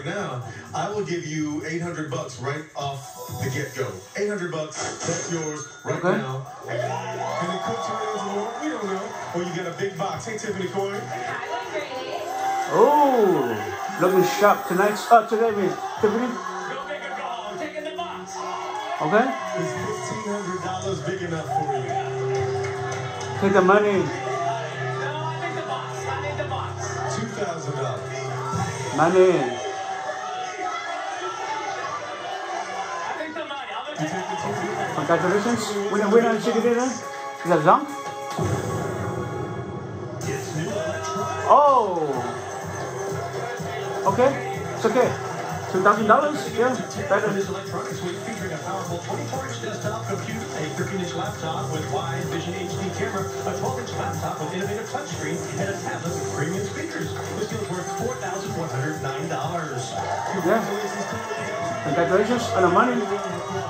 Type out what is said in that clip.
now, I will give you $800 right off the get-go. $800, that's yours right now. And it could turn into more, we don't know. Or you got a big box. Hey, Tiffany Coy. Oh, looking sharp tonight. Today, Miss Tiffany. Go big or go home. Taking the box. Okay. Is $1,500 big enough for you? Take the money. No, I think the box. I need the box. $2,000. Money. I think the money. I'm You take the $2,000. Congratulations. Winner and chicken dinner. Is that jump? Oh. Okay. It's okay. $2,000? Yeah. Better. This electronics suite featuring a powerful 24-inch desktop computer, a 13-inch laptop with wide vision HD camera, a 12-inch laptop with innovative touchscreen, and a tablet with premium speakers. This deal is worth $4,109. Yeah. Congratulations on the money.